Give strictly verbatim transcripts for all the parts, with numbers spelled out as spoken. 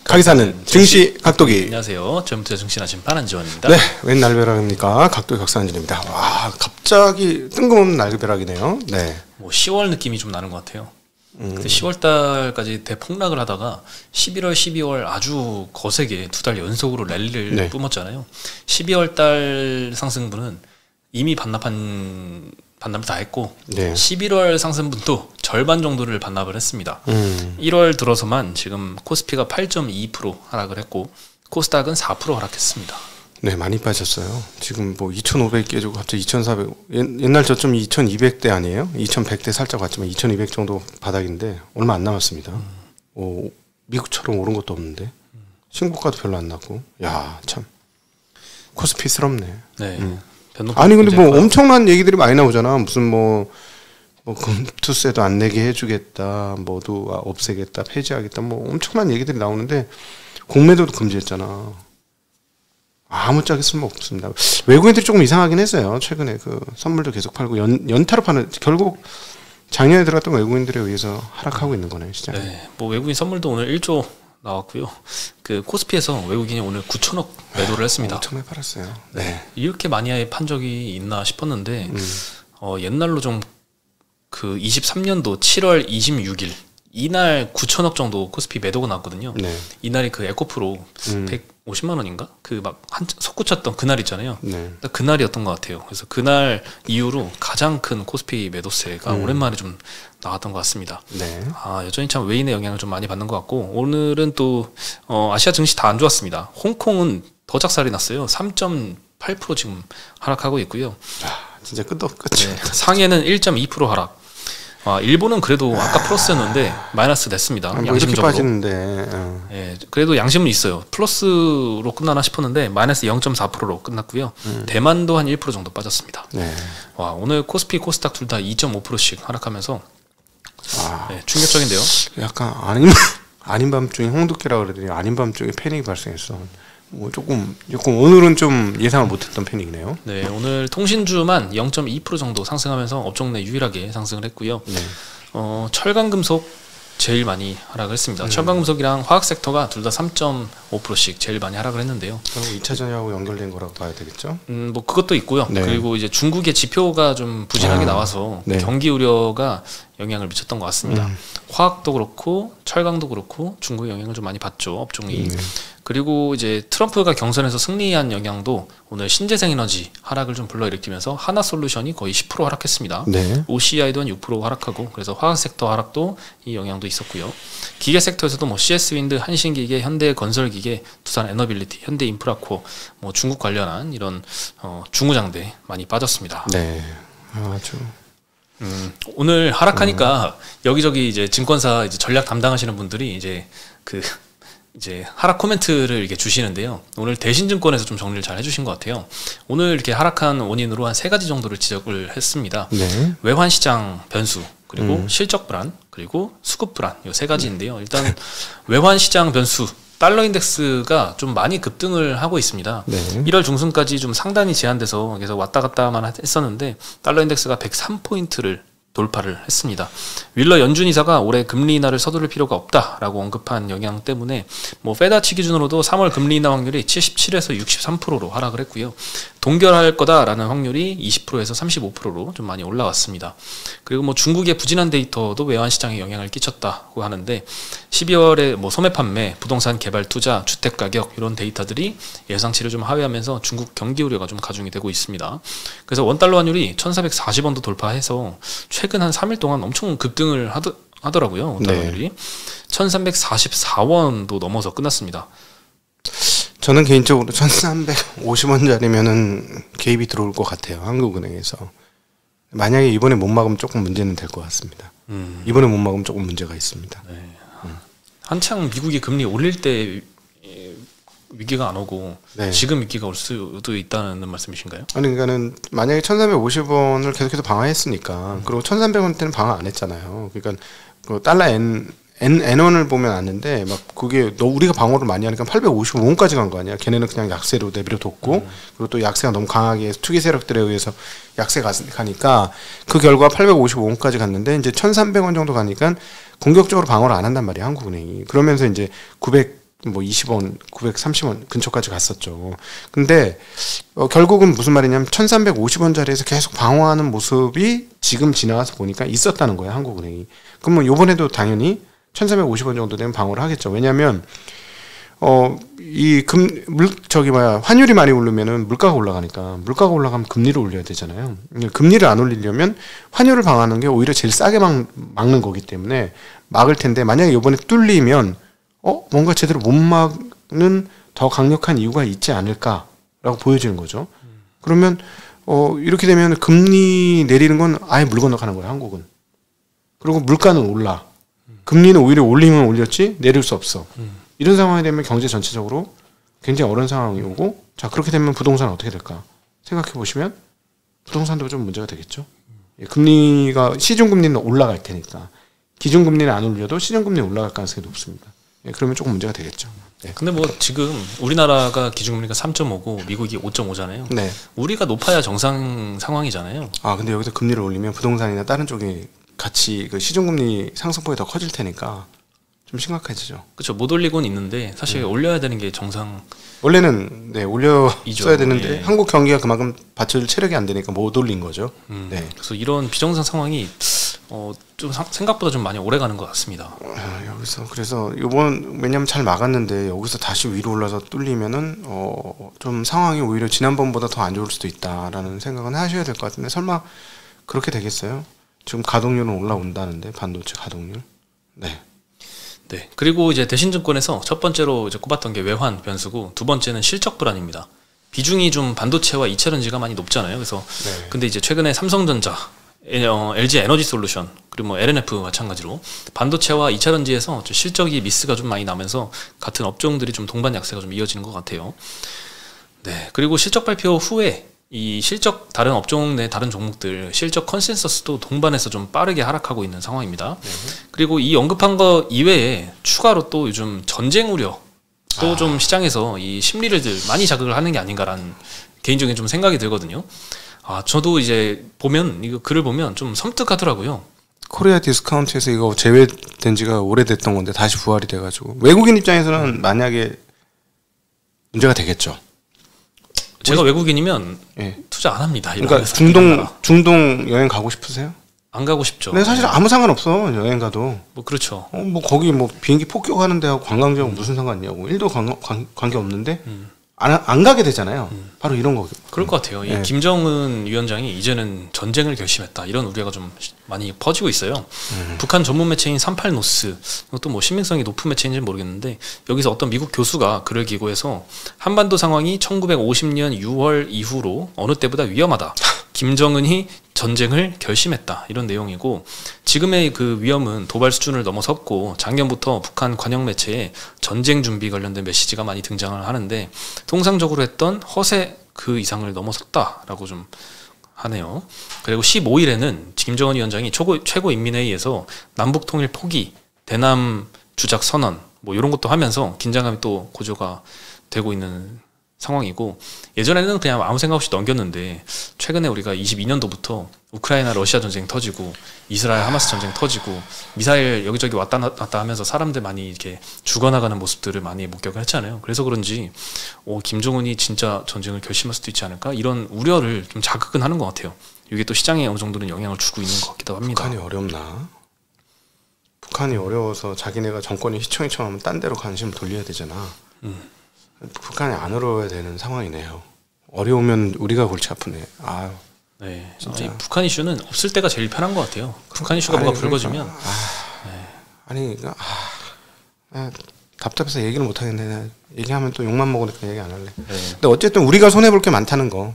가기사는 증시 각도기. 안녕하세요. 저부터 증시나신 반환지원입니다. 네, 웬 날벼락입니까? 각도기 각산진입니다. 와, 갑자기 뜬금없는 날벼락이네요. 네. 뭐 시월 느낌이 좀 나는 것 같아요. 음. 그때 시월 달까지 대폭락을 하다가 십일월, 십이월 아주 거세게 두 달 연속으로 랠리를 네. 뿜었잖아요. 십이월 달 상승분은 이미 반납한 반납을 다 했고 네. 십일월 상승분도 절반 정도를 반납을 했습니다. 음. 일월 들어서만 지금 코스피가 팔 점 이 퍼센트 하락을 했고 코스닥은 사 퍼센트 하락했습니다. 네, 많이 빠졌어요. 지금 뭐 이천오백 깨지고 갑자기 이천사백. 옛날 저점 이천이백대 아니에요? 이천백대 살짝 왔지만 이천이백 정도 바닥인데 얼마 안 남았습니다. 음. 오, 미국처럼 오른 것도 없는데 신고가도 별로 안 났고. 야, 참 코스피스럽네. 네. 음. 아니 근데 뭐 엄청난 얘기들이 많이 나오잖아. 무슨 뭐, 뭐 금투세도 안 내게 해주겠다, 뭐도 없애겠다, 폐지하겠다, 뭐 엄청난 얘기들이 나오는데 공매도도 금지했잖아. 아무짝에 쓸모 없습니다. 외국인들이 조금 이상하긴 했어요. 최근에 그 선물도 계속 팔고 연, 연타로 파는, 결국 작년에 들어갔던 외국인들에 의해서 하락하고 있는 거네, 진짜. 네, 뭐 외국인 선물도 오늘 일 조 나왔고요. 그 코스피에서 외국인이 오늘 구천억 매도를 했습니다. 엄청나게 팔았어요. 네. 이렇게 많이 판 적이 있나 싶었는데 음. 어, 옛날로 좀 그 이십삼 년도 칠월 이십육일 이날 구천억 정도 코스피 매도가 나왔거든요. 네. 이날이 그 에코프로 음. 백오십만 원인가? 그 막 한 솟구쳤던 그날 있잖아요. 네. 그날이었던 것 같아요. 그래서 그날 이후로 가장 큰 코스피 매도세가 음. 오랜만에 좀 나왔던 것 같습니다. 네. 아, 여전히 참 외인의 영향을 좀 많이 받는 것 같고 오늘은 또 어, 아시아 증시 다 안 좋았습니다. 홍콩은 더 작살이 났어요. 삼 점 팔 퍼센트 지금 하락하고 있고요. 아, 진짜 끝도 없 끝이. 네, 상해는 일 점 이 퍼센트 하락. 아, 일본은 그래도 아까 플러스였는데 마이너스 됐습니다. 아, 뭐 양심적으로. 이렇게 빠지는데. 어. 예, 그래도 양심은 있어요. 플러스로 끝나나 싶었는데 마이너스 영 점 사 퍼센트로 끝났고요. 음. 대만도 한 일 퍼센트 정도 빠졌습니다. 네. 와, 오늘 코스피, 코스닥 둘 다 이 점 오 퍼센트씩 하락하면서 아. 네, 충격적인데요. 약간 아닌 아닌 밤중에 홍두깨라 그러더니 아닌 밤중에 패닉이 발생했어. 뭐 조금 조금 오늘은 좀 예상을 못했던 패닉이네요. 네, 오늘 통신주만 영 점 이 퍼센트 정도 상승하면서 업종 내 유일하게 상승을 했고요. 네. 어, 철강금속 제일 많이 하락을 했습니다. 음. 철강금속이랑 화학 섹터가 둘 다 삼 점 오 퍼센트씩 제일 많이 하락을 했는데요. 결국 이 차 전야하고 연결된 거라고 봐야 되겠죠? 음, 뭐 그것도 있고요. 네. 그리고 이제 중국의 지표가 좀 부진하게 아, 나와서 네. 경기 우려가 영향을 미쳤던 것 같습니다. 음. 화학도 그렇고 철강도 그렇고 중국의 영향을 좀 많이 받죠, 업종이. 네. 그리고 이제 트럼프가 경선에서 승리한 영향도 오늘 신재생에너지 하락을 좀 불러일으키면서 하나솔루션이 거의 십 퍼센트 하락했습니다. 네. 오씨아이도 한 육 퍼센트 하락하고 그래서 화학 섹터 하락도 이 영향도 있었고요. 기계 섹터에서도 뭐 씨에스윈드, 한신기계, 현대건설기계, 두산에너빌리티, 현대인프라코어, 뭐 중국 관련한 이런 어, 중우장대 많이 빠졌습니다. 네. 아주. 음, 오늘 하락하니까 음. 여기저기 이제 증권사 이제 전략 담당하시는 분들이 이제 그 이제 하락 코멘트를 이렇게 주시는데요. 오늘 대신증권에서 좀 정리를 잘 해주신 것 같아요. 오늘 이렇게 하락한 원인으로 한 세 가지 정도를 지적을 했습니다. 네. 외환시장 변수, 그리고 음. 실적 불안, 그리고 수급 불안, 이 세 가지인데요. 일단 외환시장 변수, 달러 인덱스가 좀 많이 급등을 하고 있습니다. 네. 일월 중순까지 좀 상단이 제한돼서 계속 왔다 갔다만 했었는데 달러 인덱스가 백삼 포인트를 돌파를 했습니다. 윌러 연준 이사가 올해 금리 인하를 서두를 필요가 없다라고 언급한 영향 때문에 뭐 페드와치 기준으로도 삼월 금리 인하 확률이 칠십칠에서 육십삼 퍼센트로 하락을 했고요. 동결할 거다라는 확률이 이십 퍼센트에서 삼십오 퍼센트로 좀 많이 올라왔습니다. 그리고 뭐 중국의 부진한 데이터도 외환 시장에 영향을 끼쳤다고 하는데 십이월에 뭐 소매 판매, 부동산 개발 투자, 주택 가격 이런 데이터들이 예상치를 좀 하회하면서 중국 경기 우려가 좀 가중이 되고 있습니다. 그래서 원달러 환율이 천사백사십 원도 돌파해서 최근 한 삼 일 동안 엄청 급등을 하더, 하더라고요. 원달러 환율이. 네. 천삼백사십사 원도 넘어서 끝났습니다. 저는 개인적으로 천삼백오십 원짜리면은 개입이 들어올 것 같아요. 한국은행에서. 만약에 이번에 못 막으면 조금 문제는 될 것 같습니다. 음. 이번에 못 막으면 조금 문제가 있습니다. 네. 음. 한창 미국이 금리 올릴 때 위기가 안 오고 네. 지금 위기가 올 수도 있다는 말씀이신가요? 아니 그러니까는 만약에 천삼백오십 원을 계속해서 방어했으니까 음. 그리고 천삼백 원 때는 방어 안 했잖아요. 그러니까 그 달러 N N, 엔원을 보면 아는데 막 그게 너 우리가 방어를 많이 하니까 팔백오십오 원까지 간 거 아니야. 걔네는 그냥 약세로 내버려 뒀고 음. 그리고 또 약세가 너무 강하게 투기 세력들에 의해서 약세 가니까 그 결과 팔백오십오 원까지 갔는데 이제 천삼백 원 정도 가니까 공격적으로 방어를 안 한단 말이야 한국은행이. 그러면서 이제 구백 뭐 이십 원, 구백삼십 원 근처까지 갔었죠. 근데 어, 결국은 무슨 말이냐면 천삼백오십 원짜리에서 계속 방어하는 모습이 지금 지나가서 보니까 있었다는 거예요, 한국은행이. 그러면 요번에도 당연히 천삼백오십 원 정도 되면 방어를 하겠죠. 왜냐하면 어, 이 금, 물, 저기 뭐야, 환율이 많이 오르면은 물가가 올라가니까, 물가가 올라가면 금리를 올려야 되잖아요. 금리를 안 올리려면 환율을 방어하는 게 오히려 제일 싸게 막, 막는 거기 때문에 막을 텐데, 만약에 요번에 뚫리면, 어, 뭔가 제대로 못 막는 더 강력한 이유가 있지 않을까라고 보여지는 거죠. 그러면, 어, 이렇게 되면 금리 내리는 건 아예 물 건너가는 거예요, 한국은. 그리고 물가는 올라. 금리는 오히려 올리면 올렸지, 내릴 수 없어. 이런 상황이 되면 경제 전체적으로 굉장히 어려운 상황이 오고, 자, 그렇게 되면 부동산은 어떻게 될까? 생각해 보시면 부동산도 좀 문제가 되겠죠. 예, 금리가, 시중금리는 올라갈 테니까. 기준금리는 안 올려도 시중금리는 올라갈 가능성이 높습니다. 예, 그러면 조금 문제가 되겠죠. 예. 근데 뭐 지금 우리나라가 기준금리가 삼 점 오고 미국이 오 점 오잖아요. 네. 우리가 높아야 정상 상황이잖아요. 아, 근데 여기서 금리를 올리면 부동산이나 다른 쪽이 같이 그 시중금리 상승폭이 더 커질 테니까 좀 심각해지죠. 그렇죠. 못 올리고는 있는데 사실 음. 올려야 되는 게 정상. 원래는 네 올려 이죠. 써야 되는데 예. 한국 경기가 그만큼 받쳐줄 체력이 안 되니까 못 올린 거죠. 음. 네. 그래서 이런 비정상 상황이 어, 좀 사, 생각보다 좀 많이 오래 가는 것 같습니다. 아, 여기서 그래서 이번 왜냐면 잘 막았는데 여기서 다시 위로 올라서 뚫리면은 어, 좀 상황이 오히려 지난번보다 더 안 좋을 수도 있다라는 생각은 하셔야 될 것 같은데 설마 그렇게 되겠어요? 지금 가동률은 올라온다는데 반도체 가동률. 네. 네. 그리고 이제 대신증권에서 첫 번째로 이제 꼽았던 게 외환 변수고 두 번째는 실적 불안입니다. 비중이 좀 반도체와 이차전지가 많이 높잖아요. 그래서 네. 근데 이제 최근에 삼성전자, 어, 엘지 에너지 솔루션 그리고 뭐 엘엔에프 마찬가지로 반도체와 이차전지에서 좀 실적이 미스가 좀 많이 나면서 같은 업종들이 좀 동반 약세가 좀 이어지는 것 같아요. 네. 그리고 실적 발표 후에 이 실적 다른 업종 내 다른 종목들 실적 컨센서스도 동반해서 좀 빠르게 하락하고 있는 상황입니다. 네. 그리고 이 언급한 거 이외에 추가로 또 요즘 전쟁 우려 또 좀 아. 시장에서 이 심리를 많이 자극을 하는 게 아닌가라는 개인적인 좀 생각이 들거든요. 아 저도 이제 보면 이거 글을 보면 좀 섬뜩하더라고요. 코리아 디스카운트에서 이거 제외된 지가 오래됐던 건데 다시 부활이 돼가지고 외국인 입장에서는 만약에 문제가 되겠죠. 제가 외국인이면 예. 투자 안 합니다. 그러니까 중동 중동 여행 가고 싶으세요? 안 가고 싶죠. 근데 사실 아무 상관 없어 여행 가도. 뭐 그렇죠. 어, 뭐 거기 뭐 비행기 폭격하는 데하고 관광지하고 음. 무슨 상관이냐고. 일도 관, 관, 관계 없는데 음. 안, 안 가게 되잖아요. 음. 바로 이런 거. 그럴 것 같아요. 이 네. 김정은 위원장이 이제는 전쟁을 결심했다 이런 우려가 좀 많이 퍼지고 있어요. 음. 북한 전문 매체인 삼팔노스 이것도 뭐 신빙성이 높은 매체인지는 모르겠는데 여기서 어떤 미국 교수가 글을 기고해서 한반도 상황이 천구백오십 년 유월 이후로 어느 때보다 위험하다. 김정은이 전쟁을 결심했다 이런 내용이고 지금의 그 위험은 도발 수준을 넘어섰고 작년부터 북한 관영 매체에 전쟁 준비 관련된 메시지가 많이 등장을 하는데 통상적으로 했던 허세 그 이상을 넘어섰다라고 좀 하네요. 그리고 십오 일에는 김정은 위원장이 최고, 최고인민회의에서 남북통일 포기, 대남 주작 선언 뭐 이런 것도 하면서 긴장감이 또 고조가 되고 있는 상황이고 예전에는 그냥 아무 생각 없이 넘겼는데 최근에 우리가 이십이 년도부터 우크라이나 러시아 전쟁 터지고 이스라엘 하마스 전쟁 터지고 미사일 여기저기 왔다 갔다 하면서 사람들 많이 이렇게 죽어나가는 모습들을 많이 목격을 했잖아요. 그래서 그런지 오, 김정은이 진짜 전쟁을 결심할 수도 있지 않을까 이런 우려를 좀 자극은 하는 것 같아요. 이게 또 시장에 어느 정도는 영향을 주고 있는 것 같기도 합니다. 북한이 어렵나? 북한이 어려워서 자기네가 정권이 휘청휘청하면 딴 데로 관심을 돌려야 되잖아. 음. 북한이 안 어려워야 되는 상황이네요. 어려우면 우리가 골치 아프네. 아유. 네, 진짜 이 북한 이슈는 없을 때가 제일 편한 것 같아요. 북한 이슈가 아니, 뭐가 그러니까, 불거지면 아, 네. 아니 아, 아, 답답해서 얘기를 못 하겠네. 얘기하면 또 욕만 먹으니까 얘기 안 할래. 네. 근데 어쨌든 우리가 손해 볼 게 많다는 거.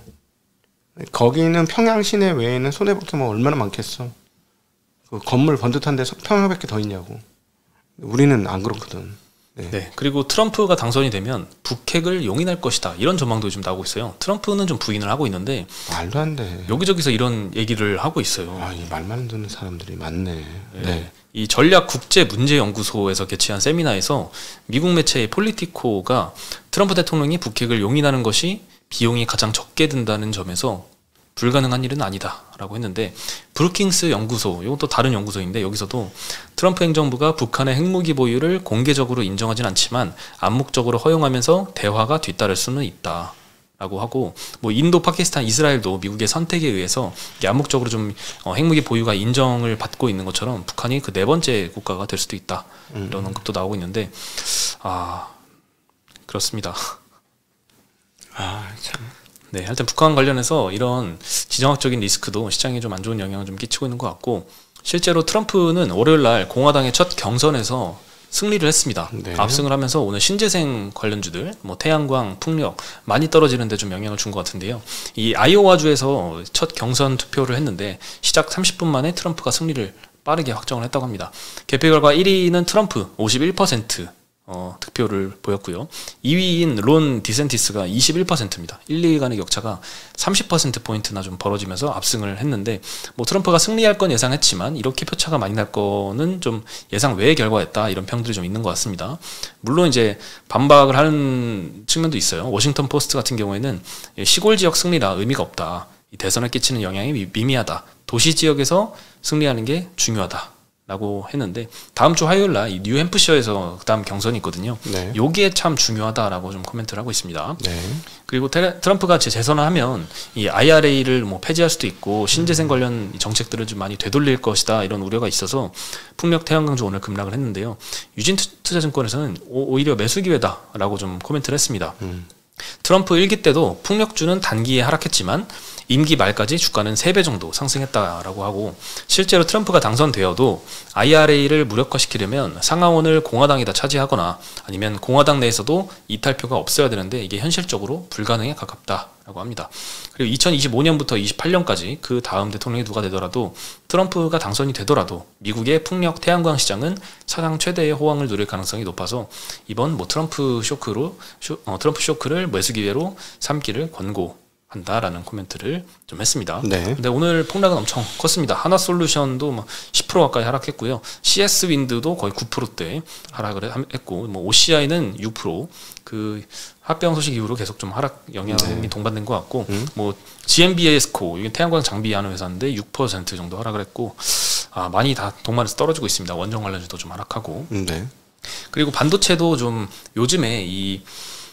거기는 평양 시내 외에는 손해 볼 게 뭐 얼마나 많겠어. 그 건물 번듯한 데 평양밖에 더 있냐고. 우리는 안 그렇거든. 네. 네. 그리고 트럼프가 당선이 되면 북핵을 용인할 것이다. 이런 전망도 좀 나오고 있어요. 트럼프는 좀 부인을 하고 있는데 말도 안 돼. 여기저기서 이런 얘기를 하고 있어요. 아, 이 말만 듣는 사람들이 많네. 네. 네. 이 전략국제문제연구소에서 개최한 세미나에서 미국 매체의 폴리티코가 트럼프 대통령이 북핵을 용인하는 것이 비용이 가장 적게 든다는 점에서 불가능한 일은 아니다라고 했는데 브루킹스 연구소, 이건 또 다른 연구소인데 여기서도 트럼프 행정부가 북한의 핵무기 보유를 공개적으로 인정하진 않지만 암묵적으로 허용하면서 대화가 뒤따를 수는 있다. 라고 하고 뭐 인도, 파키스탄, 이스라엘도 미국의 선택에 의해서 암묵적으로 좀 어, 핵무기 보유가 인정을 받고 있는 것처럼 북한이 그 네 번째 국가가 될 수도 있다. 음. 이런 언급도 나오고 있는데 아 그렇습니다. 아 참. 네, 하여튼 북한 관련해서 이런 지정학적인 리스크도 시장에 좀 안 좋은 영향을 좀 끼치고 있는 것 같고 실제로 트럼프는 월요일 날 공화당의 첫 경선에서 승리를 했습니다. 네. 압승을 하면서 오늘 신재생 관련주들, 뭐 태양광, 풍력 많이 떨어지는데 좀 영향을 준 것 같은데요. 이 아이오와주에서 첫 경선 투표를 했는데 시작 삼십 분 만에 트럼프가 승리를 빠르게 확정을 했다고 합니다. 개표 결과 일 위는 트럼프 오십일 퍼센트 어, 득표를 보였고요. 이 위인 론 디센티스가 이십일 퍼센트입니다. 일, 이 위 간의 격차가 삼십 퍼센트 포인트나 좀 벌어지면서 압승을 했는데 뭐 트럼프가 승리할 건 예상했지만 이렇게 표차가 많이 날 거는 좀 예상 외의 결과였다 이런 평들이 좀 있는 것 같습니다. 물론 이제 반박을 하는 측면도 있어요. 워싱턴 포스트 같은 경우에는 시골 지역 승리라 의미가 없다. 이 대선에 끼치는 영향이 미미하다. 도시 지역에서 승리하는 게 중요하다. 라고 했는데 다음 주 화요일 날 뉴햄프셔에서 그 다음 경선이 있거든요. 네. 요게 참 중요하다라고 좀 코멘트를 하고 있습니다. 네. 그리고 테레, 트럼프가 재선을 하면 이 아이알에이를 뭐 폐지할 수도 있고 신재생 관련 정책들을 좀 많이 되돌릴 것이다 이런 우려가 있어서 풍력 태양광주 오늘 급락을 했는데요. 유진 투자증권에서는 오, 오히려 매수 기회다라고 좀 코멘트를 했습니다. 음. 트럼프 일 기 때도 풍력주는 단기에 하락했지만 임기 말까지 주가는 세 배 정도 상승했다라고 하고 실제로 트럼프가 당선되어도 아이알에이를 무력화시키려면 상하원을 공화당이 다 차지하거나 아니면 공화당 내에서도 이탈표가 없어야 되는데 이게 현실적으로 불가능에 가깝다라고 합니다. 그리고 이천이십오 년부터 이십팔 년까지 그 다음 대통령이 누가 되더라도 트럼프가 당선이 되더라도 미국의 풍력 태양광 시장은 사상 최대의 호황을 누릴 가능성이 높아서 이번 뭐 트럼프 쇼크로 쇼, 어, 트럼프 쇼크를 매수 기회로 삼기를 권고. 한다라는 코멘트를 좀 했습니다. 네. 근데 오늘 폭락은 엄청 컸습니다. 하나솔루션도 뭐 십 퍼센트 가까이 하락했고요. 씨에스 윈드도 거의 구 퍼센트대 하락을 했고, 뭐 오씨아이는 육 퍼센트. 그 합병 소식 이후로 계속 좀 하락 영향이 네. 동반된 것 같고, 음? 뭐 지엠비에스코 이게 태양광 장비하는 회사인데 육 퍼센트 정도 하락을 했고, 아 많이 다 동반해서 떨어지고 있습니다. 원전 관련주도 좀 하락하고. 네. 그리고 반도체도 좀 요즘에 이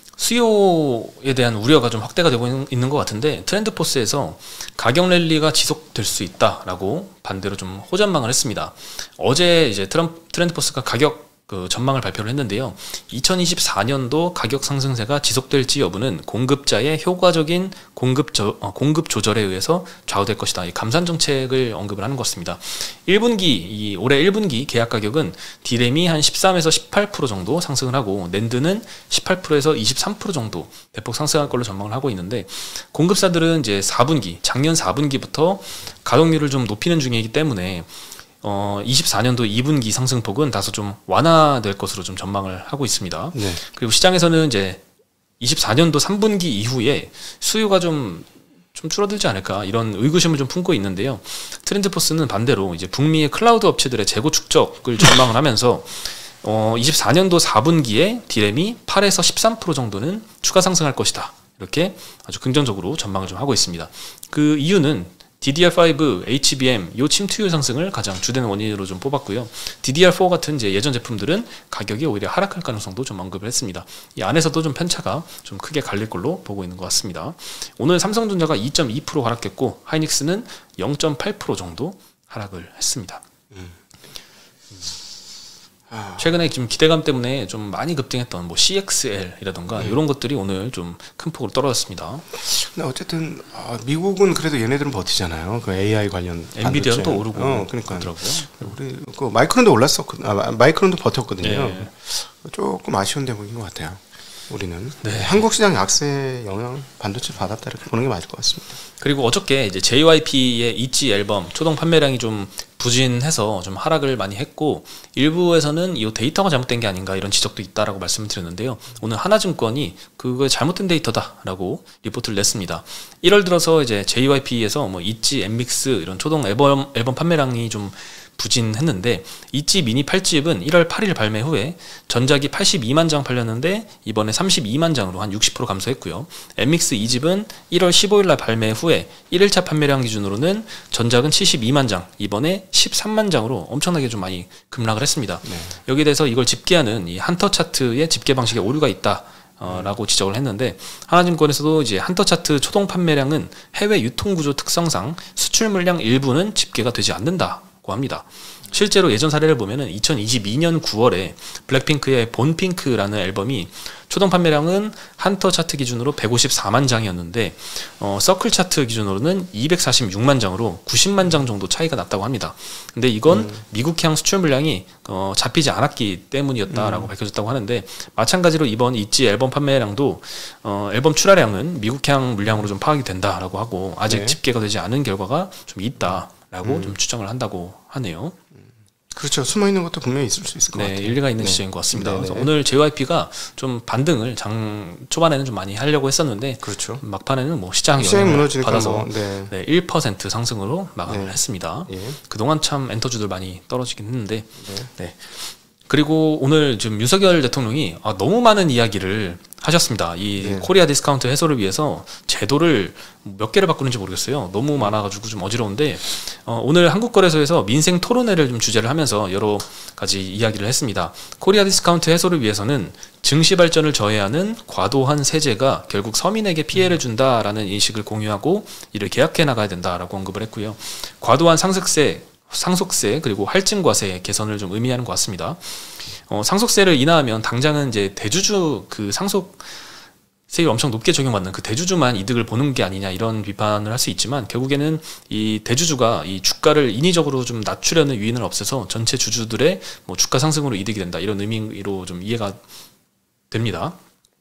수요에 대한 우려가 좀 확대가 되고 있는 것 같은데 트렌드포스에서 가격 랠리가 지속될 수 있다라고 반대로 좀 호전망을 했습니다. 어제 이제 트럼프, 트렌드포스가 가격 그 전망을 발표를 했는데요. 이천이십사 년도 가격 상승세가 지속될지 여부는 공급자의 효과적인 공급, 저, 어, 공급 조절에 의해서 좌우될 것이다. 이 감산 정책을 언급을 하는 것 같습니다. 일 분기, 이 올해 일 분기 계약 가격은 디램이 한 십삼에서 십팔 퍼센트 정도 상승을 하고 낸드는 십팔 퍼센트에서 이십삼 퍼센트 정도 대폭 상승할 걸로 전망을 하고 있는데 공급사들은 이제 사 분기, 작년 사 분기부터 가동률을 좀 높이는 중이기 때문에 어, 이십사 년도 이 분기 상승폭은 다소 좀 완화될 것으로 좀 전망을 하고 있습니다. 네. 그리고 시장에서는 이제 이십사 년도 삼 분기 이후에 수요가 좀, 좀 줄어들지 않을까 이런 의구심을 좀 품고 있는데요. 트렌드포스는 반대로 이제 북미의 클라우드 업체들의 재고 축적을 전망을 하면서 어, 이십사 년도 사 분기에 디램이 팔에서 십삼 퍼센트 정도는 추가 상승할 것이다. 이렇게 아주 긍정적으로 전망을 좀 하고 있습니다. 그 이유는 디디알 파이브, 에이치비엠 요 침투율 상승을 가장 주된 원인으로 좀 뽑았고요. 디디알 사 같은 이제 예전 제품들은 가격이 오히려 하락할 가능성도 좀 언급을 했습니다. 이 안에서도 좀 편차가 좀 크게 갈릴 걸로 보고 있는 것 같습니다. 오늘 삼성전자가 이 점 이 퍼센트 하락했고 하이닉스는 영 점 팔 퍼센트 정도 하락을 했습니다. 음. 최근에 지금 기대감 때문에 좀 많이 급등했던 뭐 씨엑스엘이라던가 음. 이런 것들이 오늘 좀 큰 폭으로 떨어졌습니다. 근데 어쨌든 아, 미국은 그래도 얘네들은 버티잖아요. 그 에이아이 관련 엔비디아는 또 오르고 어, 그러니까 우리 그 마이크론도 올랐어. 아, 마이크론도 버텼거든요. 네. 조금 아쉬운 대목인 것 같아요. 우리는 네. 한국 시장 약세 영향 반도체 받았다 이렇게 보는 게 맞을 것 같습니다. 그리고 어저께 이제 제이와이피의 이지 앨범 초동 판매량이 좀 부진해서 좀 하락을 많이 했고 일부에서는 이 데이터가 잘못된 게 아닌가 이런 지적도 있다라고 말씀을 드렸는데요. 오늘 하나증권이 그거 잘못된 데이터다라고 리포트를 냈습니다. 일월 들어서 이제 제이와이피에서 뭐 이지, 엠믹스 이런 초동 앨범 앨범 판매량이 좀 부진했는데 있지 미니 팔 집은 일월 팔일 발매 후에 전작이 팔십이만 장 팔렸는데 이번에 삼십이만 장으로 한 육십 퍼센트 감소했고요. 엠믹스 이 집은 일월 십오일 날 발매 후에 일 일차 판매량 기준으로는 전작은 칠십이만 장, 이번에 십삼만 장으로 엄청나게 좀 많이 급락을 했습니다. 네. 여기에 대해서 이걸 집계하는 이 한터 차트의 집계 방식에 오류가 있다. 어, 라고 지적을 했는데, 하나증권에서도 이제 한터 차트 초동 판매량은 해외 유통 구조 특성상 수출 물량 일부는 집계가 되지 않는다고 합니다. 실제로 예전 사례를 보면은 이천이십이년 구월에 블랙핑크의 본핑크라는 앨범이 초동 판매량은 한터 차트 기준으로 백오십사만 장이었는데 어, 서클 차트 기준으로는 이백사십육만 장으로 구십만 장 정도 차이가 났다고 합니다. 근데 이건 음. 미국향 수출 물량이 어, 잡히지 않았기 때문이었다라고 음. 밝혀졌다고 하는데, 마찬가지로 이번 있지 앨범 판매량도 어, 앨범 출하량은 미국향 물량으로 좀 파악이 된다라고 하고 아직 네. 집계가 되지 않은 결과가 좀 있다라고 음. 좀 추정을 한다고 하네요. 그렇죠. 숨어 있는 것도 분명히 있을 수 있을 것 네, 같아요. 일리가 있는 네. 지적인 것 같습니다. 그래서 오늘 제이와이피가 좀 반등을 장 초반에는 좀 많이 하려고 했었는데, 그렇죠. 막판에는 뭐 시장 영향을 받아서 뭐, 네. 네, 일 퍼센트 상승으로 마감을 네. 했습니다. 예. 그동안 참 엔터주들 많이 떨어지긴 했는데, 네. 네. 그리고 오늘 지금 윤석열 대통령이 아, 너무 많은 이야기를 하셨습니다. 이 네. 코리아 디스카운트 해소를 위해서 제도를 몇 개를 바꾸는지 모르겠어요. 너무 많아가지고 좀 어지러운데, 어, 오늘 한국거래소에서 민생 토론회를 좀 주제를 하면서 여러 가지 이야기를 했습니다. 코리아 디스카운트 해소를 위해서는 증시 발전을 저해하는 과도한 세제가 결국 서민에게 피해를 준다라는 인식을 공유하고 이를 개혁해 나가야 된다라고 언급을 했고요. 과도한 상속세 상속세 그리고 할증과세 개선을 좀 의미하는 것 같습니다. 어, 상속세를 인하하면 당장은 이제 대주주 그 상속세율 엄청 높게 적용받는 그 대주주만 이득을 보는 게 아니냐 이런 비판을 할 수 있지만, 결국에는 이 대주주가 이 주가를 인위적으로 좀 낮추려는 유인을 없애서 전체 주주들의 뭐 주가 상승으로 이득이 된다 이런 의미로 좀 이해가 됩니다.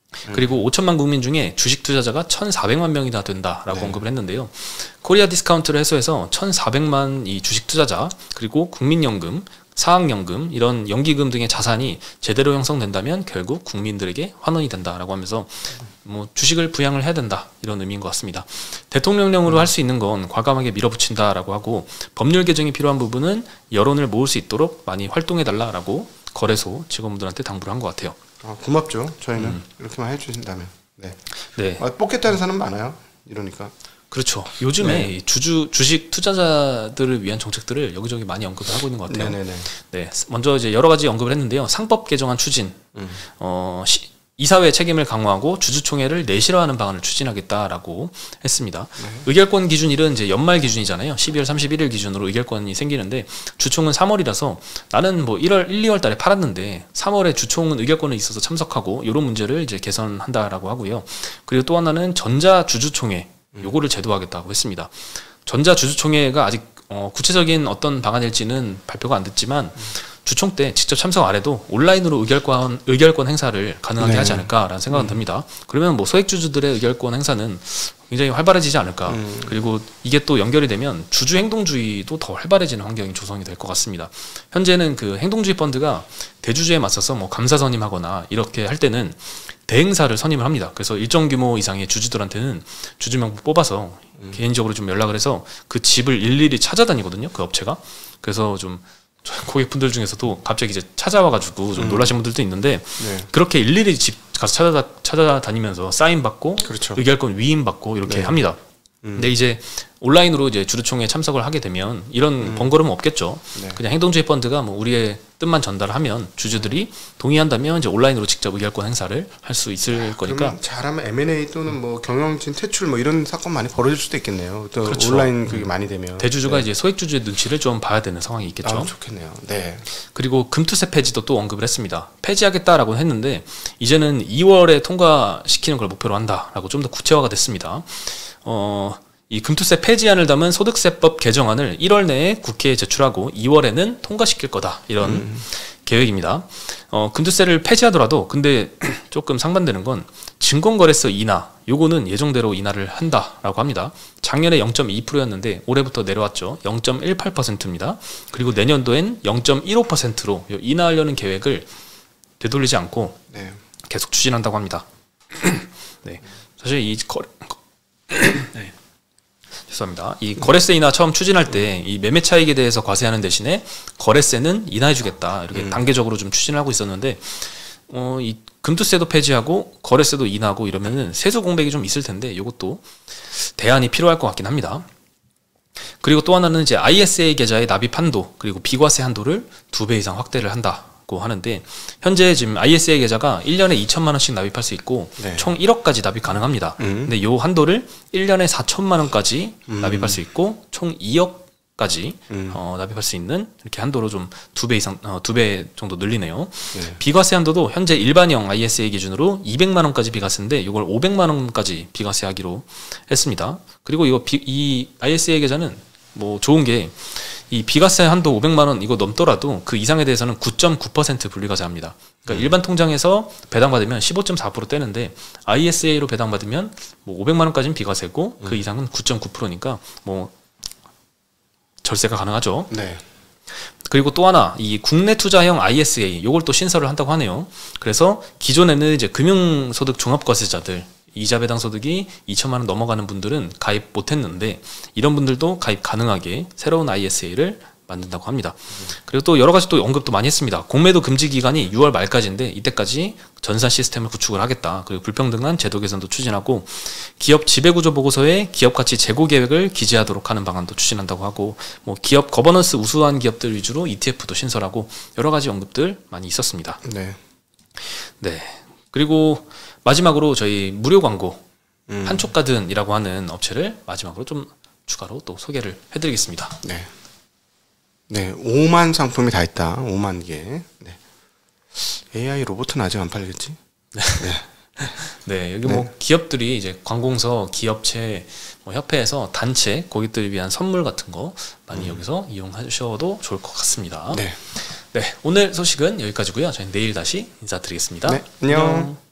그리고 오천만 국민 중에 주식 투자자가 천사백만 명이나 된다라고 네. 언급을 했는데요. 코리아 디스카운트를 해소해서 천사백만 이 주식 투자자 그리고 국민연금, 사학연금, 이런 연기금 등의 자산이 제대로 형성된다면 결국 국민들에게 환원이 된다라고 하면서 뭐 주식을 부양을 해야 된다 이런 의미인 것 같습니다. 대통령령으로 음. 할 수 있는 건 과감하게 밀어붙인다라고 하고, 법률 개정이 필요한 부분은 여론을 모을 수 있도록 많이 활동해달라라고 거래소 직원분들한테 당부를 한 것 같아요. 아, 고맙죠. 저희는 음. 이렇게만 해주신다면. 네. 네. 아, 뽑겠다는 사람 많아요. 이러니까. 그렇죠. 요즘에 네. 주주 주식 투자자들을 위한 정책들을 여기저기 많이 언급을 하고 있는 것 같아요. 네네네. 네. 먼저 이제 여러 가지 언급을 했는데요. 상법 개정안 추진, 음. 어, 시, 이사회 책임을 강화하고 주주총회를 내실화하는 방안을 추진하겠다라고 했습니다. 네. 의결권 기준일은 이제 연말 기준이잖아요. 십이월 삼십일일 기준으로 의결권이 생기는데, 주총은 삼월이라서 나는 뭐 일월, 일, 이월 달에 팔았는데 삼월에 주총은 의결권이 있어서 참석하고 이런 문제를 이제 개선한다라고 하고요. 그리고 또 하나는 전자 주주총회 요거를 제도화하겠다고 했습니다. 전자 주주총회가 아직 어, 구체적인 어떤 방안일지는 발표가 안 됐지만 음. 주총 때 직접 참석 안 해도 온라인으로 의결권, 의결권 행사를 가능하게 네. 하지 않을까라는 생각은 음. 듭니다. 그러면 뭐 소액주주들의 의결권 행사는 굉장히 활발해지지 않을까. 음. 그리고 이게 또 연결이 되면 주주 행동주의도 더 활발해지는 환경이 조성이 될 것 같습니다. 현재는 그 행동주의 펀드가 대주주에 맞서서 뭐 감사 선임하거나 이렇게 할 때는 대행사를 선임을 합니다. 그래서 일정 규모 이상의 주주들한테는 주주 명부 뽑아서 음. 개인적으로 좀 연락을 해서 그 집을 일일이 찾아다니거든요. 그 업체가. 그래서 좀 고객분들 중에서도 갑자기 이제 찾아와가지고 좀 음. 놀라신 분들도 있는데 네. 그렇게 일일이 집 가서 찾아다, 찾아다니면서 사인 받고 그렇죠. 의결권 위임 받고 이렇게 네. 합니다. 음. 근데 이제 온라인으로 이제 주주총회에 참석을 하게 되면 이런 음. 번거로움은 없겠죠. 네. 그냥 행동주의 펀드가 뭐 우리의 뜻만 전달하면 주주들이 동의한다면 이제 온라인으로 직접 의결권 행사를 할 수 있을 아, 거니까. 잘하면 엠 앤 에이 또는 뭐 경영진 퇴출 뭐 이런 사건 많이 벌어질 수도 있겠네요. 또 그렇죠. 온라인 그게 많이 되면 대주주가 네. 이제 소액주주의 눈치를 좀 봐야 되는 상황이 있겠죠. 아, 좋겠네요. 네. 그리고 금투세 폐지도 또 언급을 했습니다. 폐지하겠다라고 했는데 이제는 이월에 통과시키는 걸 목표로 한다라고 좀 더 구체화가 됐습니다. 어. 이 금투세 폐지안을 담은 소득세법 개정안을 일월 내에 국회에 제출하고 이월에는 통과시킬 거다 이런 음. 계획입니다. 어, 금투세를 폐지하더라도 근데 조금 상반되는 건 증권거래소 인하 요거는 예정대로 인하를 한다라고 합니다. 작년에 영 점 이 퍼센트였는데 올해부터 내려왔죠. 영 점 일팔 퍼센트입니다. 그리고 내년도엔 영 점 일오 퍼센트로 인하하려는 계획을 되돌리지 않고 네. 계속 추진한다고 합니다. 네, 사실 이 거래 네. 죄송합니다. 이 거래세 인하 처음 추진할 때 이 매매 차익에 대해서 과세하는 대신에 거래세는 인하해주겠다 이렇게 음. 단계적으로 좀 추진하고 있었는데 어, 이 금투세도 폐지하고 거래세도 인하하고 이러면은 세수 공백이 좀 있을 텐데 이것도 대안이 필요할 것 같긴 합니다. 그리고 또 하나는 이제 아이에스에이 계좌의 납입 한도 그리고 비과세 한도를 두 배 이상 확대를 한다고 하는데 현재 지금 아이에스에이 계좌가 일 년에 이천만 원씩 납입할 수 있고 네. 총 일억까지 납입 가능합니다. 음. 근데 요 한도를 일 년에 사천만 원까지 음. 납입할 수 있고 총 이억까지 음. 어, 납입할 수 있는 이렇게 한도로 좀 두 배 이상 어, 두 배 정도 늘리네요. 네. 비과세 한도도 현재 일반형 아이에스에이 기준으로 이백만 원까지 비과세인데 이걸 오백만 원까지 비과세하기로 했습니다. 그리고 이거 비, 이 아이에스에이 계좌는 뭐 좋은 게 이 비과세 한도 오백만 원 이거 넘더라도 그 이상에 대해서는 구 점 구 퍼센트 분리과세합니다. 그러니까 음. 일반 통장에서 배당받으면 십오 점 사 퍼센트 떼는데 아이에스에이로 배당받으면 뭐 오백만 원까지는 비과세고 음. 그 이상은 구 점 구 퍼센트니까 뭐 절세가 가능하죠. 네. 그리고 또 하나 이 국내 투자형 아이에스에이 요걸 또 신설을 한다고 하네요. 그래서 기존에는 이제 금융소득 종합과세자들 이자 배당 소득이 이천만 원 넘어가는 분들은 가입 못했는데 이런 분들도 가입 가능하게 새로운 아이에스에이를 만든다고 합니다. 그리고 또 여러 가지 또 언급도 많이 했습니다. 공매도 금지 기간이 유월 말까지인데 이때까지 전산 시스템을 구축을 하겠다. 그리고 불평등한 제도 개선도 추진하고 기업 지배구조 보고서에 기업 가치 재고 계획을 기재하도록 하는 방안도 추진한다고 하고 뭐 기업 거버넌스 우수한 기업들 위주로 이티에프도 신설하고 여러 가지 언급들 많이 있었습니다. 네. 네. 그리고 마지막으로 저희 무료 광고 음. 한촉가든이라고 하는 업체를 마지막으로 좀 추가로 또 소개를 해드리겠습니다. 네. 네, 오만 상품이 다 있다. 오만 개. 네. 에이아이 로봇은 아직 안 팔겠지? 네. 네. 네, 여기 네. 뭐 기업들이 이제 관공서, 기업체, 뭐 협회에서 단체 고객들을 위한 선물 같은 거 많이 음. 여기서 이용하셔도 좋을 것 같습니다. 네. 네, 오늘 소식은 여기까지고요. 저희는 내일 다시 인사드리겠습니다. 네, 안녕. 안녕.